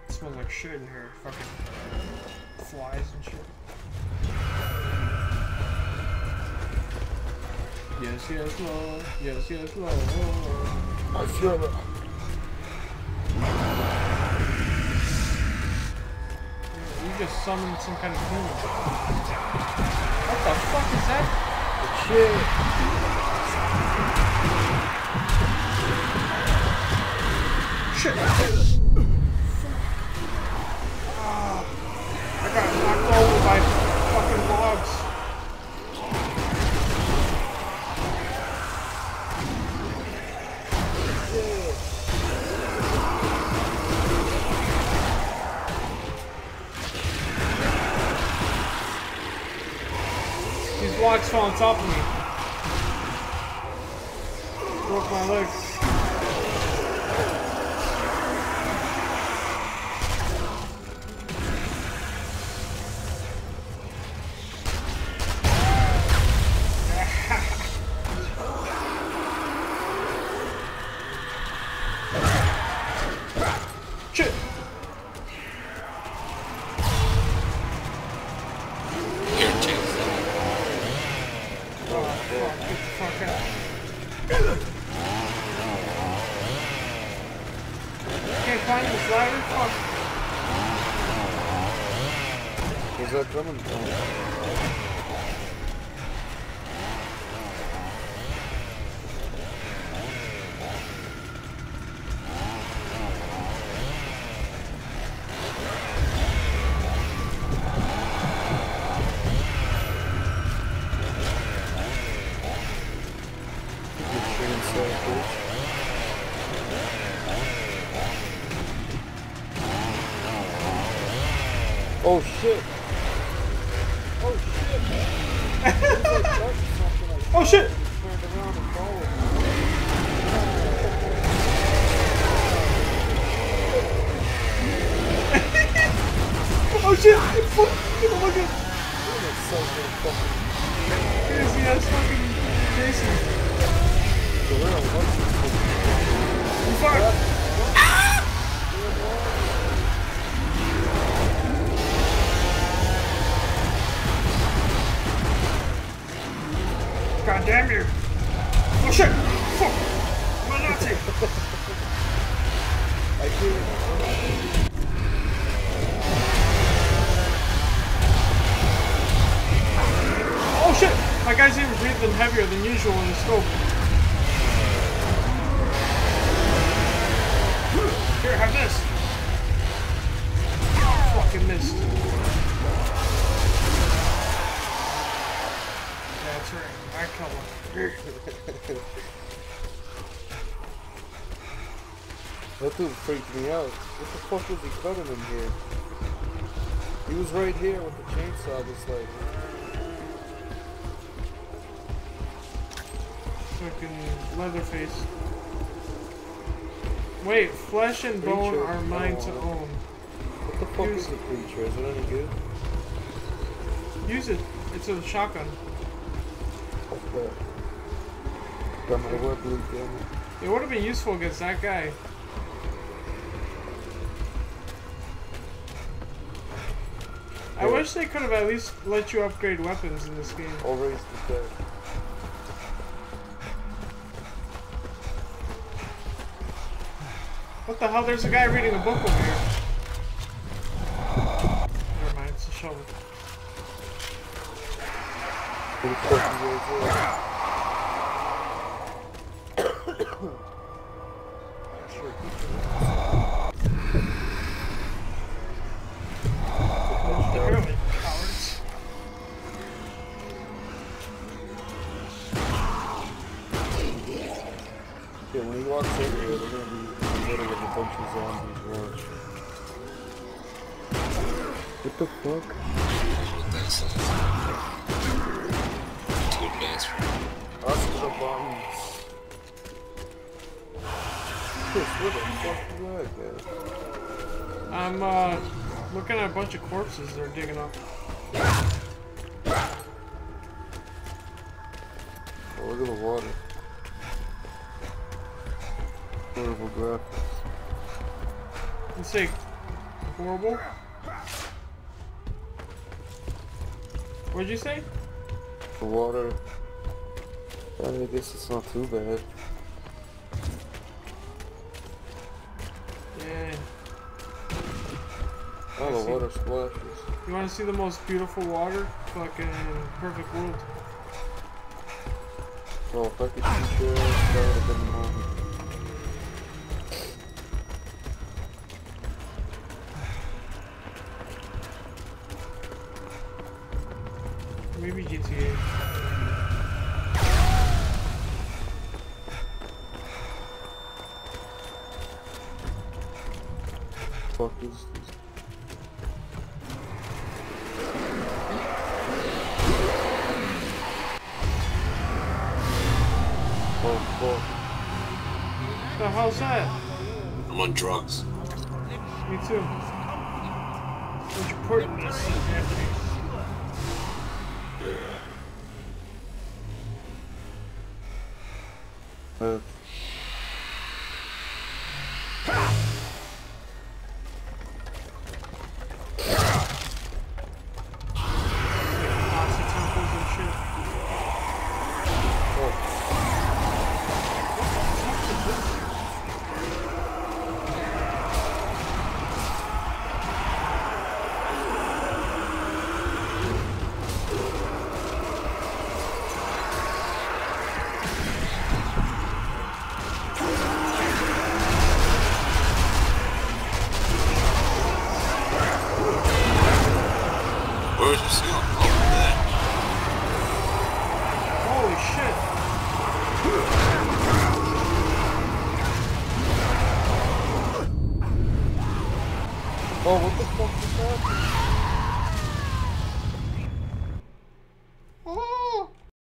It smells like shit in here. Fucking flies and shit. Yes, yes, Lord. Yes, yes, Lord. I feel it. You just summoned some kind of demon. What the fuck is that? Shit. I got knocked over by fucking logs. These logs fell on top of me. Broke my legs. Shit! Can't find this ladder? Fuck. Where's that coming from? Oh shit! Oh shit! Oh shit! Oh shit! Fuck! Oh my god! That's so fucking Crazy ass fucking Jason. Fuck! God damn you! Oh shit! Fuck! I'm a Nazi! I can't. Oh shit! My guy's even breathing heavier than usual in the scope. Here, have this! Fucking missed. That's right. I come on. That dude freaked me out. What the fuck was he cutting in here? He was right here with the chainsaw, just like. Fucking Leatherface. Wait, flesh and bone Creature. are mine to own. What the fuck is the creature? Is it any good? Use it. It's a shotgun. Okay. Got my web loop in. It would have been useful against that guy. I wish they could have at least let you upgrade weapons in this game. I'll raise the dead. What the hell? There's a guy reading a book over here. Never mind, it's a shovel. Who the fuck is it? Apparently, cowards. Yeah, when he walks over here, they're gonna be little with a bunch of zombies. Watch. What the fuck? Too advanced for me. Us to the bombs. Chris, where the fuck is that, man? I'm looking at a bunch of corpses they're digging up. Oh, look at the water. Horrible graphics. Let's see. Horrible. What'd you say? The water. I guess it's not too bad. Yeah. Oh, the water splashes. You want to see the most beautiful water? Fucking perfect world. Oh, if I could shoot your ass, that would have been the moment. Maybe GTA. Fuck is this? Oh fuck. The hell's that? I'm on drugs. Me too. What'd you put in this, Anthony? Nazi temples and shit. Where's your seal? Oh, there. Holy shit. Oh, what the fuck is that?